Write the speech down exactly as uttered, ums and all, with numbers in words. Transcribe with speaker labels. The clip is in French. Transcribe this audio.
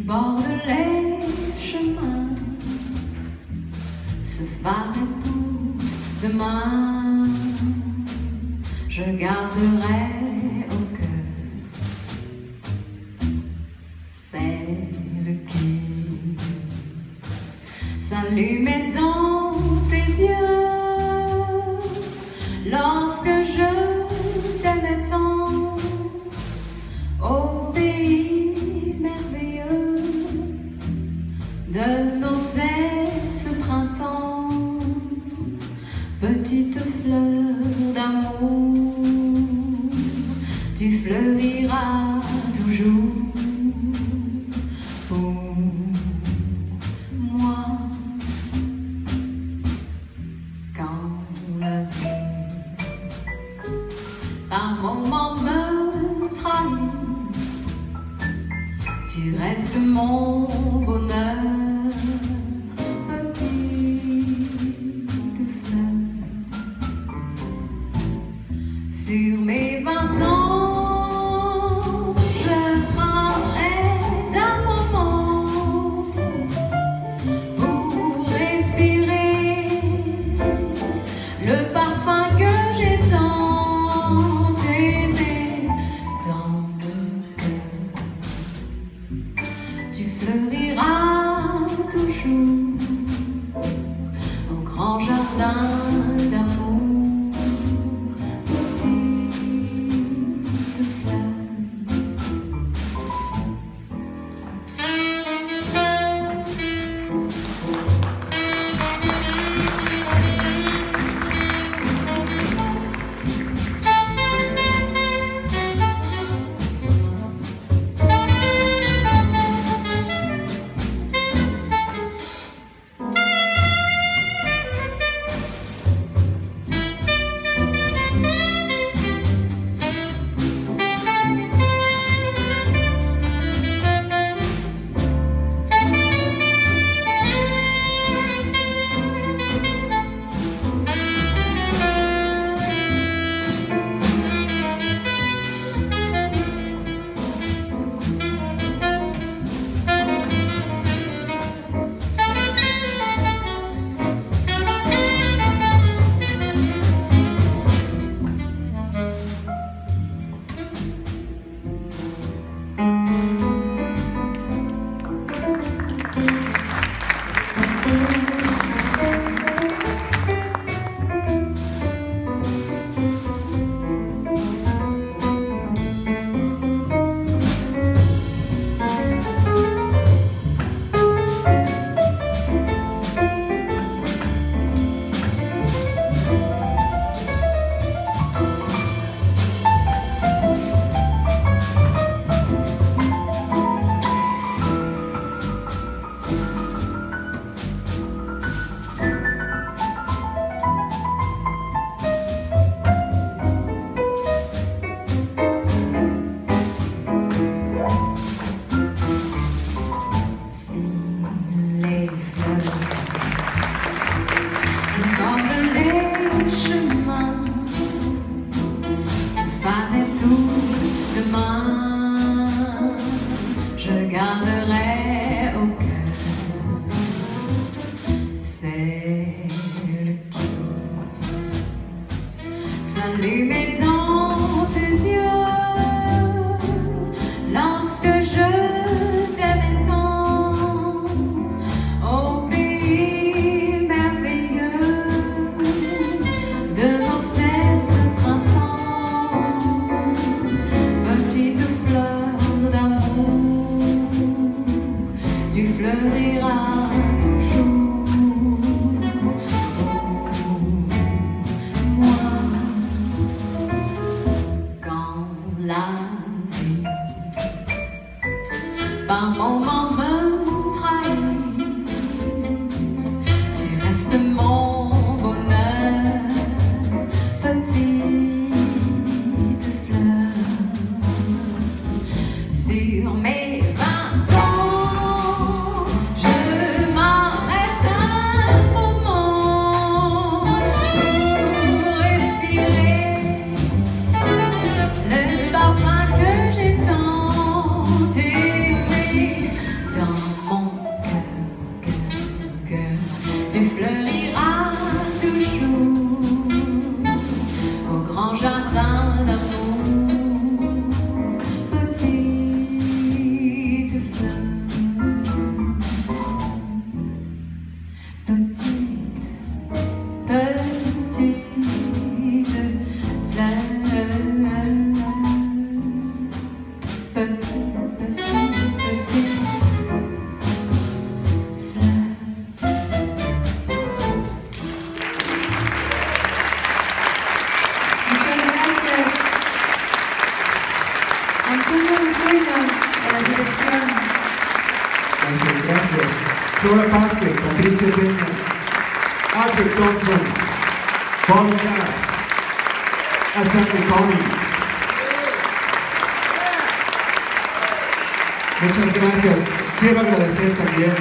Speaker 1: borde les chemins, ce phare est tout demain, je garderai au cœur celle qui s'allumait dans tes yeux lorsque je t'aimais tant au pays merveilleux de nos airs printemps, petite fleur d'amour, tu fleuriras toujours pour moi. Quand la vie par moments me trahit, tu restes mon bonheur, petite fleur. Sur mes vingt ans, je prendrai un moment pour respirer le parfum que j'ai tant aimé dans mon cœur. Tu fleuriras toujours au grand jardin d'amour, petite fleur. Je garderai au cœur celle qui s'allumait dans tes yeux lorsque je t'aimais tant au pays merveilleux de nos sept printemps, petite fleur d'amour, tu fleuriras toujours pour moi. Sueño en la dirección.
Speaker 2: Gracias, gracias. Flora Pasque, Patricia Peña, Alfred Thompson, Bobby Carr, Assembly Collins. Muchas gracias. Quiero agradecer también